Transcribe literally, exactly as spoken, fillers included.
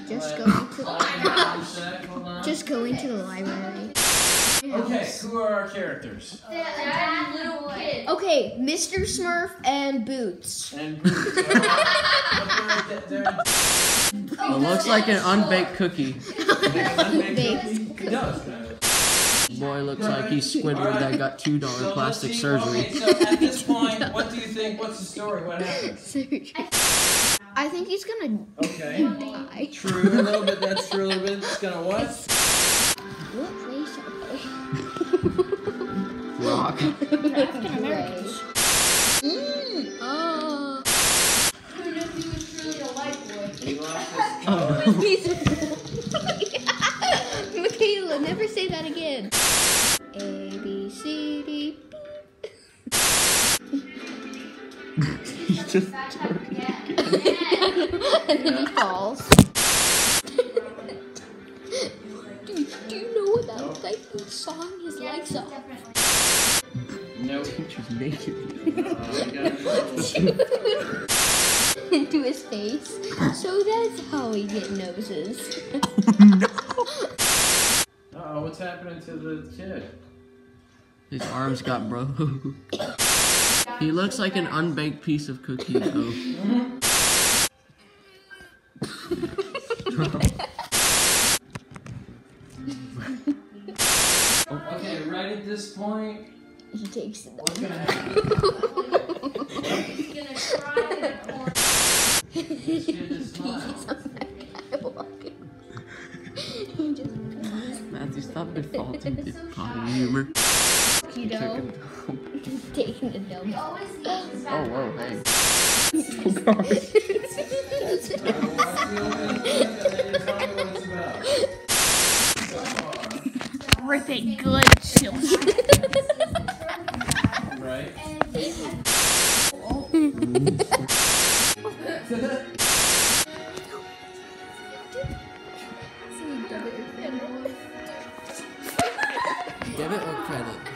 Just going to the Just going to the library. Okay, who are our characters? That little kid. Okay, Mister Smurf and Boots. And Boots. They're, they're, It looks like an unbaked cookie. It does, kind of. Boy looks like he's Squidward that got two dollar So plastic let's see- surgery. Okay, so at this point, what do you think? What's the story? What happens? I think he's gonna Okay. die. True, a little bit. That's true. A little bit. It's gonna what? What place are they? Rock. African Americans. Mm, oh. Who knew he was truly a white boy? We lost this. Michaela, never say that again. A, B, C, D. He's just turning. And then he falls. Dude, do you know what that guy who's sawing his legs off? No. Teacher's naked. Uh, you got Into his face. So that's how we get noses. Uh-oh, what's happening to the kid? His arms got broke. He looks like an unbaked piece of cookie though. Okay, right at this point, He takes it. what's gonna happen? He's gonna cry in a corner. This kid just smiles. He just Matthew, stop defaulting to potty humor. you know, taking a dump. He always needs his Oh, whoa, hey. What's the opening thing that you tell me what it's about? So far. Pretty good, children. Right? Debit or credit?